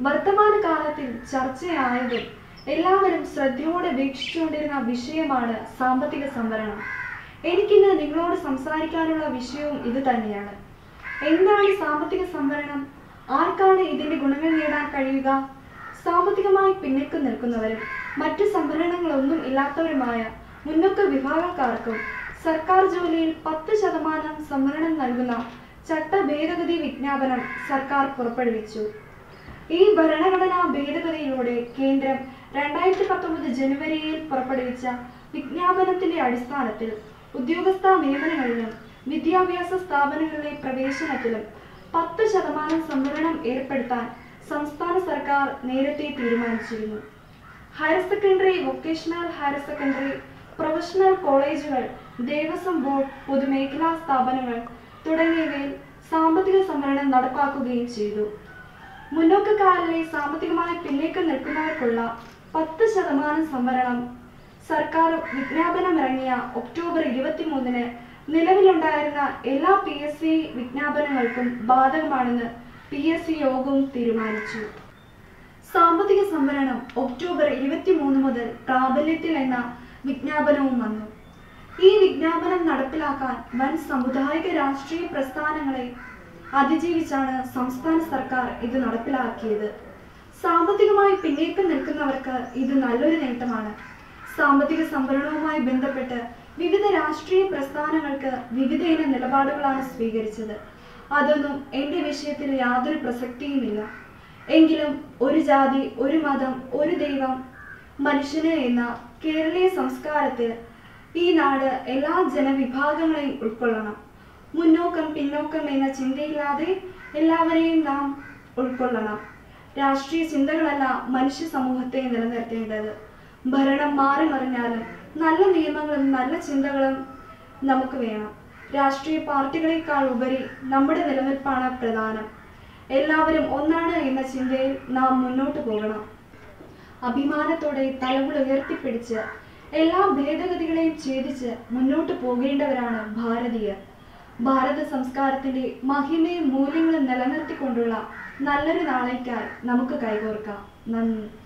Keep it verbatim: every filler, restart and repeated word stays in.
വർത്തമാനകാലത്തിൽ ചർച്ചയായതും എല്ലാവരും ശ്രദ്ധയോടെ വീക്ഷിച്ചുകൊണ്ടിരുന്ന വിഷയമാണ് സാമ്പത്തിക സംവരണം. എനിക്കിന്ന് നിങ്ങളോട് സംസാരിക്കാനുള്ള വിഷയവും ഇത് തന്നെയാണ്. എന്താണ് സാമ്പത്തിക സംവരണം? ആർക്കാണ് ഇതിന്റെ ഗുണങ്ങൾ നേടാൻ കഴിയുക? സാമ്പത്തികമായി പിന്നിട്ട് നിൽക്കുന്നവരും മറ്റു സംവരണങ്ങളൊന്നും ഇല്ലാത്തവരുമായ മുന്നോക്ക വിഭാഗക്കാർക്കും സർക്കാർ ജോലിയിൽ പത്ത് ശതമാനം സംവരണം നൽകുന്ന ചട്ട ഭേദഗതി വിജ്ഞാപനം സർക്കാർ പുറപ്പെടുവിച്ചു. ഈ ഭരണഘടനാ ഭേദഗതിയിലൂടെ കേന്ദ്രം രണ്ടായിരത്തി പത്തൊമ്പത് ജനുവരിയിൽ പുറപ്പെടുവിച്ച വിജ്ഞാപനത്തിന്റെ അടിസ്ഥാനത്തിൽ ഉദ്യോഗസ്ഥ നിയമനങ്ങളിലും വിദ്യാഭ്യാസ സ്ഥാപനങ്ങളിലെ പ്രവേശനത്തിലും പത്ത് ശതമാനം സംവരണം ഏർപ്പെടുത്താൻ സംസ്ഥാന സർക്കാർ നേരത്തെ തീരുമാനിച്ചിരുന്നു. Higher secondary, vocational higher secondary, professional കോളേജുകൾ, ദേവസ്വം ബോർഡ്, പൊതുമേഖലാ സ്ഥാപനങ്ങൾ തുടങ്ങിയവയിൽ സാമ്പത്തിക സംവരണം നടപ്പാക്കുകയും ചെയ്തു. മുന്നോക്കക്കാരിലെ സാമ്പത്തികമായി പിന്നേക്ക് നിൽക്കുന്നവർക്കുള്ള പത്ത് ശതമാനം സംവരണം സർക്കാർ വിജ്ഞാപനമിറങ്ങിയ ഒക്ടോബർ ഇരുപത്തി മൂന്നിന് നിലവിലുണ്ടായിരുന്ന എല്ലാ പി എസ് സി വിജ്ഞാപനങ്ങൾക്കും ബാധകമാണെന്ന് പി എസ് സി യോഗവും തീരുമാനിച്ചു. സാമ്പത്തിക സംവരണം ഒക്ടോബർ ഇരുപത്തി മൂന്ന് മുതൽ പ്രാബല്യത്തിൽ എന്ന വിജ്ഞാപനവും വന്നു. ഈ വിജ്ഞാപനം നടപ്പിലാക്കാൻ വൻ സാമുദായിക രാഷ്ട്രീയ പ്രസ്ഥാനങ്ങളെ അതിജീവിച്ചാണ് സംസ്ഥാന സർക്കാർ ഇത് നടപ്പിലാക്കിയത്. സാമ്പത്തികമായി പിന്നേക്ക് നിൽക്കുന്നവർക്ക് ഇത് നല്ലൊരു നേട്ടമാണ്. സാമ്പത്തിക സംവരണവുമായി ബന്ധപ്പെട്ട് വിവിധ രാഷ്ട്രീയ പ്രസ്ഥാനങ്ങൾക്ക് വിവിധയിന നിലപാടുകളാണ് സ്വീകരിച്ചത്. അതൊന്നും എൻ്റെ വിഷയത്തിൽ യാതൊരു പ്രസക്തിയുമില്ല. എങ്കിലും ഒരു ജാതി, ഒരു മതം, ഒരു ദൈവം, മനുഷ്യന് എന്ന കേരളീയ സംസ്കാരത്തിൽ ഈ നാട് എല്ലാ ജനവിഭാഗങ്ങളെയും ഉൾക്കൊള്ളണം. മുന്നോക്കം പിന്നോക്കം എന്ന ചിന്തയില്ലാതെ എല്ലാവരെയും നാം ഉൾക്കൊള്ളണം. രാഷ്ട്രീയ ചിന്തകളല്ല മനുഷ്യ സമൂഹത്തെ നിലനിർത്തേണ്ടത്. ഭരണം മാറി മറിഞ്ഞാലും നല്ല നിയമങ്ങളും നല്ല ചിന്തകളും നമുക്ക് വേണം. രാഷ്ട്രീയ പാർട്ടികളെക്കാൾ ഉപരി നമ്മുടെ നിലനിൽപ്പാണ് പ്രധാനം. എല്ലാവരും ഒന്നാണ് എന്ന ചിന്തയിൽ നാം മുന്നോട്ട് പോകണം. അഭിമാനത്തോടെ തലകൾ ഉയർത്തിപ്പിടിച്ച് എല്ലാ ഭേദഗതികളെയും ഛേദിച്ച് മുന്നോട്ട് പോകേണ്ടവരാണ് ഭാരതീയർ. ഭാരത സംസ്കാരത്തിന്റെ മഹിമയും മൂല്യങ്ങളും നിലനിർത്തിക്കൊണ്ടുള്ള നല്ലൊരു നാളേക്കായി നമുക്ക് കൈകോർക്കാം. നന്ദി.